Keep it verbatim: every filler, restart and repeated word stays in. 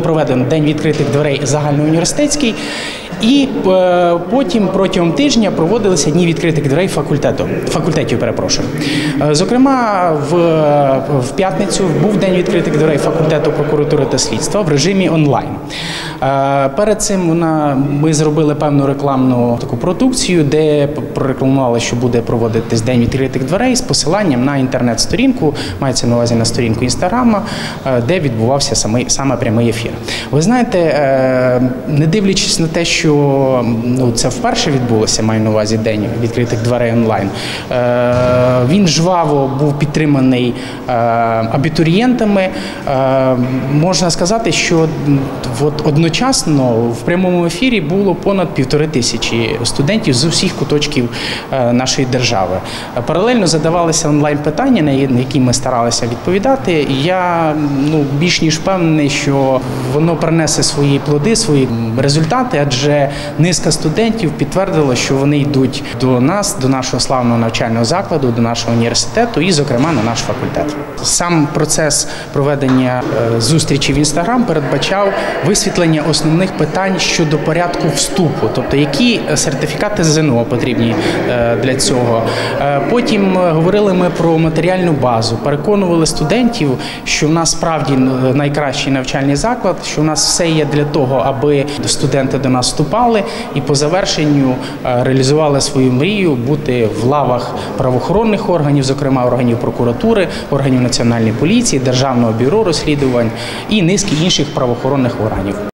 проведено День відкритих дверей загальноуніверситетський, і е, потім протягом тижня проводилися Дні відкритих дверей факультету, факультетів. Перепрошую. Е, зокрема, в, в п'ятницю був День відкритих дверей факультету прокуратури та слідства в режимі онлайн. Е, перед цим вона, ми зробили певну рекламну таку продукцію, де прорекламували, що буде проводитись День відкритих дверей з посиланням на інтернет-сторінку, мається на увазі на сторінку Інстаграма, де відбувався саме, саме прямий ефір. Ви знаєте, не дивлячись на те, що ну, це вперше відбулося, маю на увазі День відкритих дверей онлайн, він жваво був підтриманий абітурієнтами. Можна сказати, що от одночасно в прямому ефірі було понад півтори тисячі студентів з усіх куточків нашої держави. Паралельно задавалися онлайн-питання, на які ми старалися відповідати. І я ну, більш ніж впевнений, що воно принесе свої плоди, свої результати, адже низка студентів підтвердила, що вони йдуть до нас, до нашого славного навчального закладу, до нашого університету і, зокрема, на наш факультет. Сам процес проведення зустрічі в Інстаграм передбачав висвітлення основних питань щодо порядку вступу, тобто які сертифікати з ЗНО потрібні для цього. Потім говорили ми про матеріальну базу, переконували студентів, що в нас справді найкращий навчальний заклад, що в нас все є для того, аби студенти до нас вступали і по завершенню реалізували свою мрію бути в лавах правоохоронних органів, зокрема органів прокуратури, органів Національної поліції, Державного бюро розслідувань і низки інших правоохоронних органів.